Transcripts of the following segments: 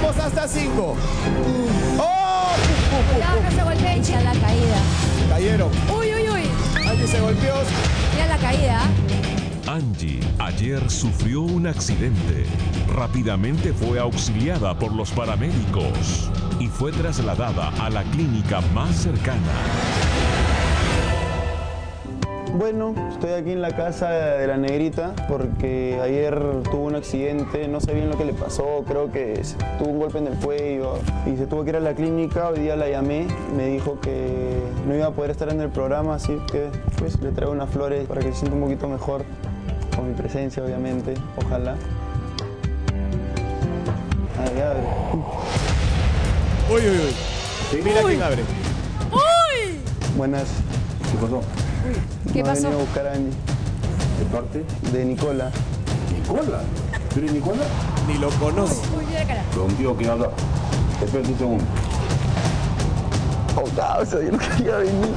Contamos hasta 5. ¡Oh! Cuidado, no se golpeen, ya la caída. Cayeron. Uy, uy, uy. Angie se golpeó. Mira la caída. Angie ayer sufrió un accidente. Rápidamente fue auxiliada por los paramédicos y fue trasladada a la clínica más cercana. Bueno, estoy aquí en la casa de la negrita porque ayer tuvo un accidente, no sé bien lo que le pasó, creo que tuvo un golpe en el cuello y se tuvo que ir a la clínica. Hoy día la llamé, me dijo que no iba a poder estar en el programa, así que pues le traigo unas flores para que se sienta un poquito mejor, con mi presencia obviamente, ojalá. Ahí abre. Uy, uy, uy. Sí, mira quién abre. ¡Uy! Buenas. ¿Qué pasó? ¿Qué No, pasó? venía a buscar a Angie. ¿De parte? De Nicola. ¿Nicola? ¿Tú eres Nicola? Ni lo conoce. Uy, mira la cara. Contigo quién habla. Espera un segundo. Oh, causa, yo no quería venir.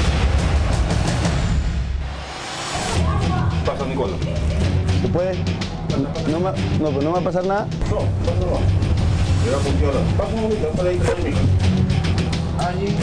Pasa, Nicola. ¿Se puede? No, pues no va a pasar nada. No, no. Mira contigo habla. Pasa un momento, para ahí conmigo. Allí.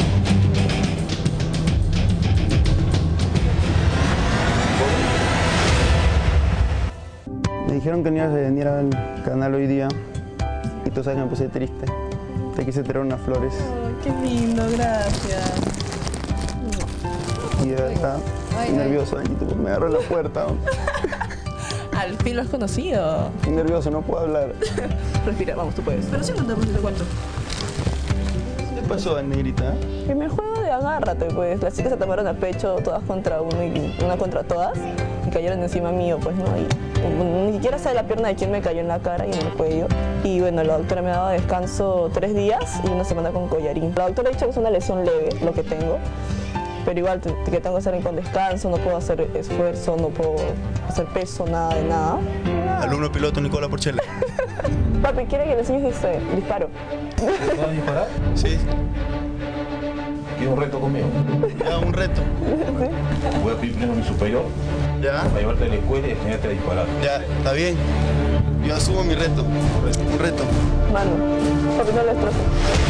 Me dijeron que no ibas a venir al canal hoy día y tú sabes que me puse triste. Te quise traer unas flores Ay, qué lindo, gracias. y de verdad estoy nervioso, Angie, me agarró en la puerta. Al fin lo has conocido. Estoy nervioso, no puedo hablar. Respira, vamos, tú puedes. Pero siéntate, pues, te cuento. ¿Qué pasó, negrita? Primer juego de agárrate, pues. Las chicas se tomaron a pecho, todas contra uno y una contra todas. Y cayeron encima mío, pues, ¿no? Y ni siquiera sé la pierna de quién me cayó en la cara y en el cuello. Y bueno, la doctora me ha dado descanso 3 días y una semana con collarín. La doctora ha dicho que es una lesión leve, lo que tengo. Pero igual que tengo que estar con descanso, no puedo hacer esfuerzo, no puedo hacer peso, nada de nada. Alumno piloto Nicola Porchela. Papi, ¿quiere que le enseñes disparo? ¿Puedo disparar? Sí, ¿Quieres un reto conmigo? ya un reto. Voy a pedir primero a mi superior Ya, para llevarte a la escuela y enseñarte a disparar. ya, está bien. Yo asumo mi reto. Un reto. Mano, papi, no le destroces.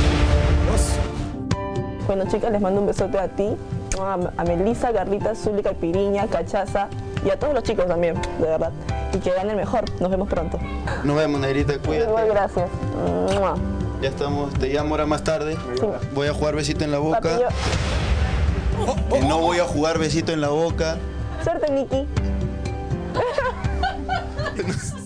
Dos. Bueno, chicas, les mando un besote a ti, a Melissa, Carlita, Zúlica, Piriña, Cachaza y a todos los chicos también, de verdad. Y que ganen mejor. Nos vemos pronto. Nos vemos, negrita, Igual, cuídate. gracias. ¡Mua! Ya estamos, te llamo ahora más tarde. Voy a jugar besito en la Papi, boca. yo... Y no voy a jugar besito en la boca. Suerte, Nikki.